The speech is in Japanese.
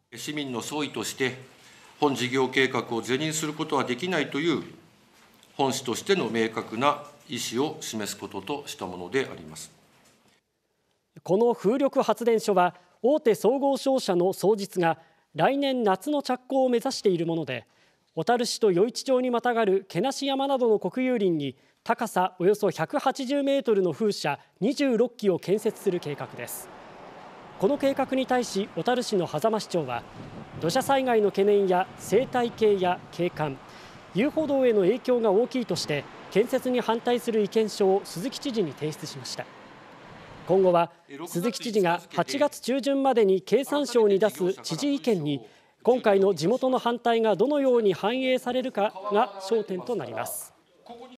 市民の総意として本事業計画を是認することはできないという本市としての明確な意思を示すこととしたものであります。 この風力発電所は大手総合商社の双日が来年夏の着工を目指しているもので、小樽市と余市町にまたがる毛無山などの国有林に高さおよそ180メートルの風車26基を建設する計画です。この計画に対し小樽市の狭間市長は、土砂災害の懸念や生態系や景観、遊歩道への影響が大きいとして建設に反対する意見書を鈴木知事に提出しました。今後は鈴木知事が8月中旬までに経産省に出す知事意見に今回の地元の反対がどのように反映されるかが焦点となります。